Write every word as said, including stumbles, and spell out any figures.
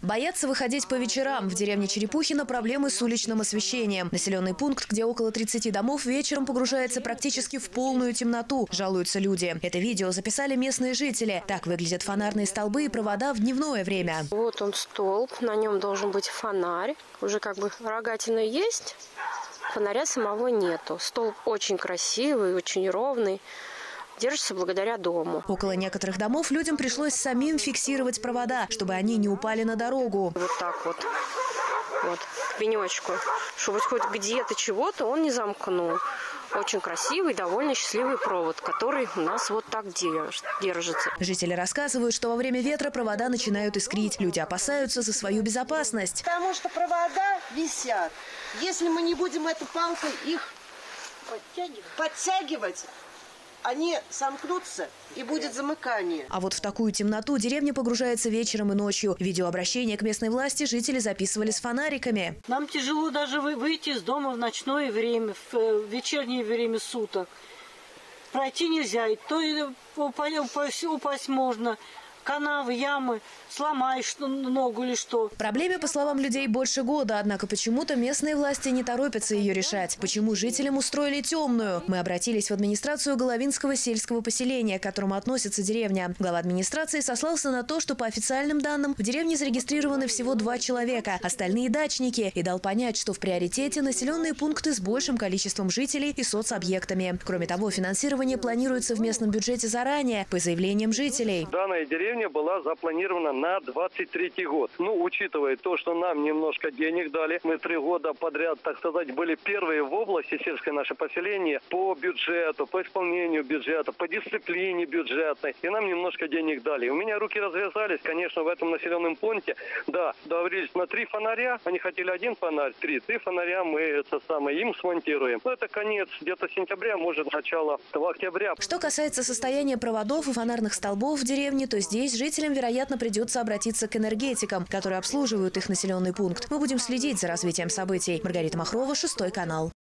Боятся выходить по вечерам. В деревне Черепухино проблемы с уличным освещением. Населенный пункт, где около тридцати домов, вечером погружается практически в полную темноту, жалуются люди. Это видео записали местные жители. Так выглядят фонарные столбы и провода в дневное время. Вот он столб, на нем должен быть фонарь. Уже как бы рогатина есть, фонаря самого нету. Столб очень красивый, очень ровный. Держится благодаря дому. Около некоторых домов людям пришлось самим фиксировать провода, чтобы они не упали на дорогу. Вот так вот, вот, к пенечку, чтобы хоть где-то чего-то он не замкнул. Очень красивый, довольно счастливый провод, который у нас вот так держится. Жители рассказывают, что во время ветра провода начинают искрить. Люди опасаются за свою безопасность. Потому что провода висят. Если мы не будем этой палкой их подтягивать, подтягивать они сомкнутся и будет замыкание. А вот в такую темноту деревня погружается вечером и ночью. Видеообращение к местной власти жители записывали с фонариками. Нам тяжело даже выйти из дома в ночное время, в вечернее время суток. Пройти нельзя, и то упасть, упасть можно. Канавы, ямы, сломаешь ногу или что. Проблеме, по словам людей, больше года. Однако почему-то местные власти не торопятся ее решать. Почему жителям устроили темную? Мы обратились в администрацию Головинского сельского поселения, к которому относится деревня. Глава администрации сослался на то, что по официальным данным в деревне зарегистрированы всего два человека, остальные дачники, и дал понять, что в приоритете населенные пункты с большим количеством жителей и соцобъектами. Кроме того, финансирование планируется в местном бюджете заранее, по заявлениям жителей. Данная деревня была запланирована на двадцать третий год. Ну, учитывая то, что нам немножко денег дали, мы три года подряд, так сказать, были первые в области, сельское наше поселение, по бюджету, по исполнению бюджета, по дисциплине бюджетной. И нам немножко денег дали. У меня руки развязались, конечно, в этом населенном пункте. Да, договорились на три фонаря. Они хотели один фонарь, три. Три фонаря мы это самое им смонтируем. Ну, это конец где-то сентября, может, начало октября. Что касается состояния проводов и фонарных столбов в деревне, то здесь жителям, вероятно, придется обратиться к энергетикам, которые обслуживают их населенный пункт. Мы будем следить за развитием событий. Маргарита Махрова, Шестой канал.